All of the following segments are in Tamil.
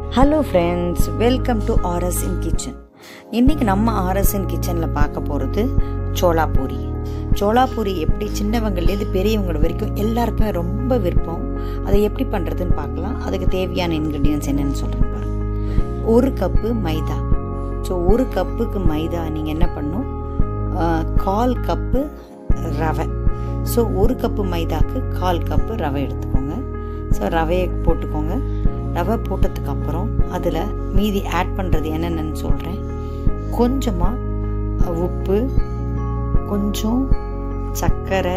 Hello friends, welcome to RS in kitchen. இன்றைக்கி நம்ம ஆர்எஸ் இன் கிச்சனில் பார்க்க போகிறது சோளா பூரி. சோளா பூரி எப்படி சின்னவங்கலேருந்து பெரியவங்க வரைக்கும் எல்லாருக்குமே ரொம்ப விருப்பம். அதை எப்படி பண்ணுறதுன்னு பார்க்கலாம். அதுக்கு தேவையான இன்க்ரீடியன்ஸ் என்னென்னு சொல்கிறேன் பாருங்கள். 1 கப்பு மைதா. ஸோ 1 கப்புக்கு மைதா நீங்கள் என்ன பண்ணணும், 1/4 கப்பு ரவை. ஸோ 1 கப்பு மைதாக்கு 1/4 கப்பு ரவை எடுத்துக்கோங்க. ஸோ ரவையை போட்டுக்கோங்க. ரவை போட்டதுக்கப்புறம் அதில் மீதி ஆட் பண்ணுறது என்னென்னு சொல்கிறேன். கொஞ்சமாக உப்பு, கொஞ்சம் சர்க்கரை,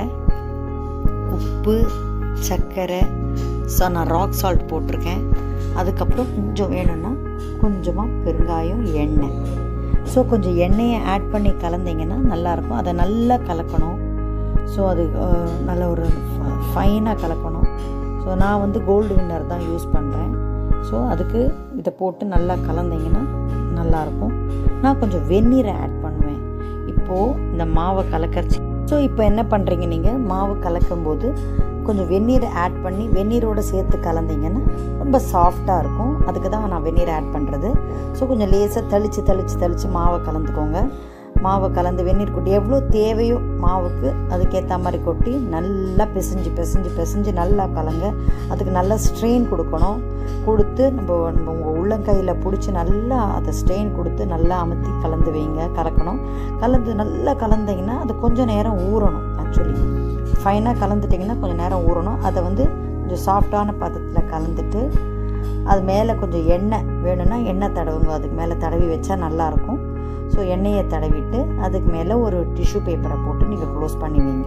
உப்பு சர்க்கரை. ஸோ நான் ராக் சால்ட் போட்டிருக்கேன். அதுக்கப்புறம் கொஞ்சம் வேணும்னா கொஞ்சமாக பெருங்காயம், எண்ணெய். ஸோ கொஞ்சம் எண்ணெயை ஆட் பண்ணி கலந்தீங்கன்னா நல்லாயிருக்கும். அதை நல்லா கலக்கணும். ஸோ அது நல்ல ஒரு ஃபைனாக கலக்கணும். ஸோ நான் வந்து கோல்டு வின்னர் தான் யூஸ் பண்ணுறேன். ஸோ அதுக்கு இதை போட்டு நல்லா கலந்தீங்கன்னா நல்லாயிருக்கும். நான் கொஞ்சம் வெந்நீரை ஆட் பண்ணுவேன் இப்போது இந்த மாவை கலக்கரிச்சு. ஸோ இப்போ என்ன பண்ணுறீங்க, நீங்கள் மாவு கலக்கும்போது கொஞ்சம் வெந்நீரை ஆட் பண்ணி வெந்நீரோடு சேர்த்து கலந்தீங்கன்னா ரொம்ப சாஃப்டாக இருக்கும். அதுக்கு தான் நான் வெந்நீரை ஆட் பண்ணுறது. ஸோ கொஞ்சம் லேசாக தெளித்து மாவை கலந்துக்கோங்க. மாவை கலந்து வெந்நீர் கொட்டி எவ்வளோ தேவையோ மாவுக்கு அதுக்கேற்ற மாதிரி கொட்டி நல்லா பிசைஞ்சு நல்லா கலங்க. அதுக்கு நல்லா ஸ்ட்ரெயின் கொடுக்கணும். கொடுத்து நம்ம உங்கள் உள்ளங்கையில் பிடிச்சி நல்லா அதை ஸ்ட்ரெயின் கொடுத்து நல்லா அமுத்தி கலந்து வைங்க. கலந்து நல்லா கலந்தீங்கன்னா அது கொஞ்சம் நேரம் ஊறணும். ஆக்சுவலி ஃபைனாக கலந்துட்டிங்கன்னா கொஞ்சம் நேரம் ஊறணும். அதை வந்து கொஞ்சம் சாஃப்டான பதத்தில் கலந்துட்டு அது மேலே கொஞ்சம் எண்ணெய் வேணும்னா எண்ணெய் தடவுங்க. அதுக்கு மேலே தடவி வச்சா நல்லாயிருக்கும். ஸோ எண்ணெயை தடவிட்டு அதுக்கு மேலே ஒரு டிஷ்யூ பேப்பரை போட்டு நீங்கள் க்ளோஸ் பண்ணி வைங்க.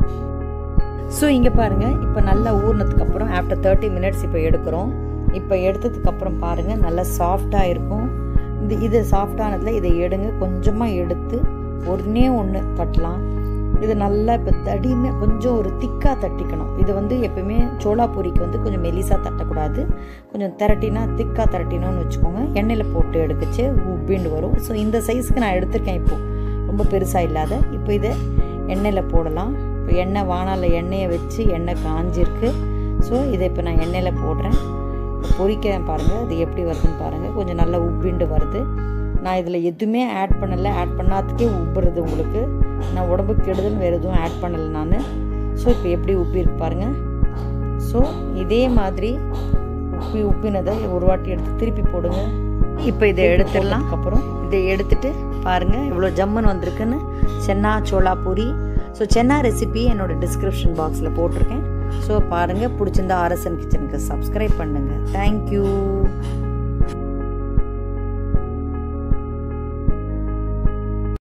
ஸோ இங்கே பாருங்கள், இப்போ நல்லா ஊறினதுக்கப்புறம் ஆஃப்டர் 30 மினிட்ஸ் இப்போ எடுக்கிறோம். இப்போ எடுத்ததுக்கப்புறம் பாருங்கள் நல்லா சாஃப்டாக இருக்கும். இது சாஃப்டானதில் இதை எடுங்க. கொஞ்சமாக எடுத்து ஒன்று தட்டலாம். இது நல்லா இப்போ தடிமை கொஞ்சம் ஒரு திக்காக தட்டிக்கணும். இது வந்து எப்பவுமே சோளா பூரிக்கு வந்து கொஞ்சம் மெலிசாக தட்டக்கூடாது. கொஞ்சம் திக்காக திரட்டினோன்னு வச்சுக்கோங்க. எண்ணெயில் போட்டு எடுத்துச்சு உப்பிண்டு வரும். ஸோ இந்த சைஸ்க்கு நான் எடுத்திருக்கேன். இப்போது ரொம்ப பெருசாக இல்லாத. இப்போ இதை எண்ணெயில் போடலாம். இப்போ எண்ணெய் வானால எண்ணெயை வச்சு எண்ணெய் காஞ்சிருக்கு. ஸோ இதை இப்போ நான் எண்ணெயில் போடுறேன். இப்போ பொரிக்கிறேன் பாருங்கள். அது எப்படி வருதுன்னு பாருங்கள். கொஞ்சம் நல்லா உப்பிண்டு வருது. நான் இதில் எதுவுமே ஆட் பண்ணலை. ஆட் பண்ணாததுக்கே உப்புறது உங்களுக்கு. நான் உடம்புக்கு கெடுதல் வேறு எதுவும் ஆட் பண்ணலை நான். ஸோ இப்போ எப்படி உப்பி இருக்கு பாருங்கள். ஸோ இதே மாதிரி உப்பினதை ஒரு வாட்டி எடுத்து திருப்பி போடுங்க. இப்போ இதை எடுத்துடலாம். அப்புறம் இதை எடுத்துட்டு பாருங்கள் எவ்வளோ ஜம்முன்னு வந்திருக்குன்னு. சென்னா சோளா பூரி. ஸோ சென்னா ரெசிபி என்னோடய டிஸ்கிரிப்ஷன் பாக்ஸில் போட்டிருக்கேன். ஸோ பாருங்கள், பிடிச்சிருந்தா ஆர்எஸ் இன் கிச்சனுக்கு சப்ஸ்கிரைப் பண்ணுங்கள். தேங்க்யூ.